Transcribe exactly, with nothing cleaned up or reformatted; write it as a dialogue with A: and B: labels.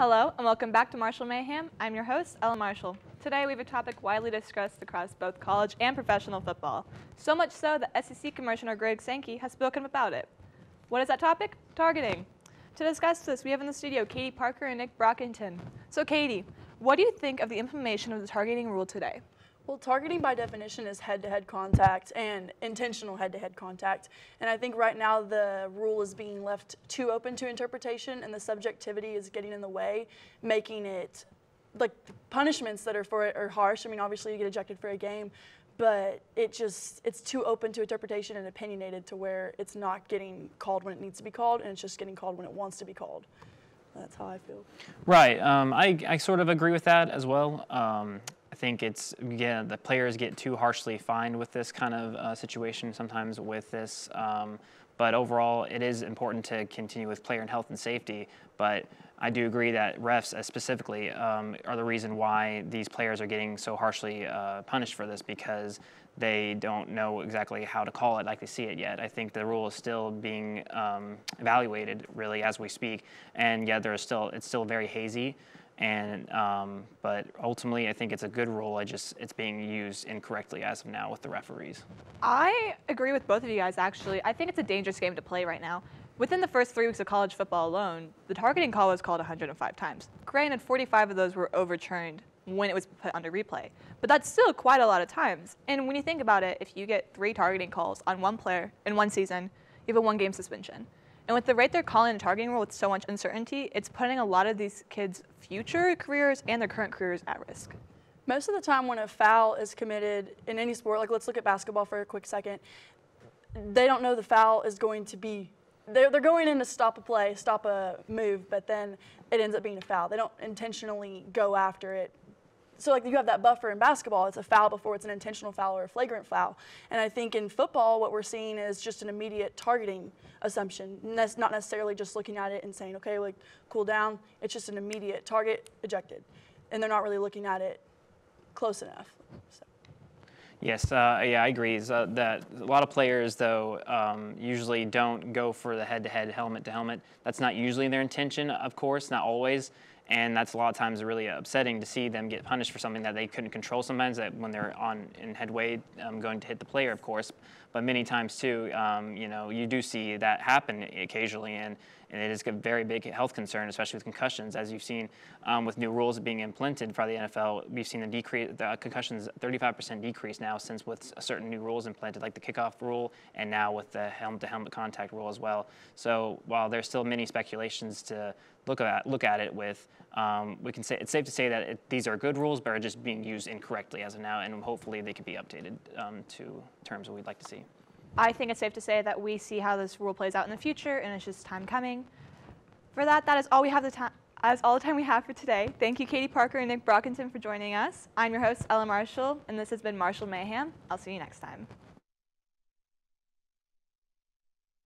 A: Hello, and welcome back to Marshall Mayhem. I'm your host, Ella Marshall. Today we have a topic widely discussed across both college and professional football. So much so that S E C Commissioner Greg Sankey has spoken about it. What is that topic? Targeting. To discuss this, we have in the studio Katie Parker and Nick Brockington. So Katie, what do you think of the implementation of the targeting rule today?
B: Well, targeting by definition is head-to-head contact and intentional head-to-head contact. And I think right now the rule is being left too open to interpretation and the subjectivity is getting in the way, making it, like, punishments that are for it are harsh. I mean, obviously you get ejected for a game, but it just, it's too open to interpretation and opinionated to where it's not getting called when it needs to be called and it's just getting called when it wants to be called. That's how I feel.
C: Right. Um, I, I sort of agree with that as well. Um, I think it's, again, the players get too harshly fined with this kind of uh, situation sometimes with this. Um, but overall, it is important to continue with player and health and safety. But I do agree that refs uh, specifically um, are the reason why these players are getting so harshly uh, punished for this, because they don't know exactly how to call it like they see it yet. I think the rule is still being um, evaluated really as we speak. And yeah, there is still, it's still very hazy. And um, but ultimately, I think it's a good rule. I just it's being used incorrectly as of now with the referees.
A: I agree with both of you guys, actually. I think it's a dangerous game to play right now. Within the first three weeks of college football alone, the targeting call was called one hundred five times. Granted, forty-five of those were overturned when it was put under replay, but that's still quite a lot of times. And when you think about it, if you get three targeting calls on one player in one season, you have a one-game suspension. And with the rate they're calling the targeting rule with so much uncertainty, it's putting a lot of these kids' future careers and their current careers at risk.
B: Most of the time when a foul is committed in any sport, like let's look at basketball for a quick second, they don't know the foul is going to be, they're, they're going in to stop a play, stop a move, but then it ends up being a foul. They don't intentionally go after it. So like you have that buffer in basketball, it's a foul before it's an intentional foul or a flagrant foul. And I think in football, what we're seeing is just an immediate targeting assumption. And that's not necessarily just looking at it and saying, okay, like cool down. It's just an immediate target, ejected. And they're not really looking at it close enough. So.
C: Yes, uh, yeah, I agree. So that a lot of players, though, um, usually don't go for the head-to-head, helmet-to-helmet. That's not usually their intention, of course, not always. And that's a lot of times really upsetting to see them get punished for something that they couldn't control sometimes, that when they're on in headway um, going to hit the player, of course. But many times, too, um, you know, you do see that happen occasionally, and, and it is a very big health concern, especially with concussions. As you've seen um, with new rules being implemented by the N F L, we've seen the, decrease, the concussions thirty-five percent decrease now since with certain new rules implemented, like the kickoff rule, and now with the helmet-to-helmet contact rule as well. So while there's still many speculations to look at, look at it with, um, we can say it's safe to say that it, these are good rules, but are just being used incorrectly as of now, and hopefully they can be updated um, to terms that we'd like to see.
A: I think it's safe to say that we see how this rule plays out in the future, and it's just time coming. For that, that is all we have the time. That's all the time we have for today. Thank you, Katie Parker and Nick Brockington, for joining us. I'm your host, Ella Marshall, and this has been Marshall Mayhem. I'll see you next time.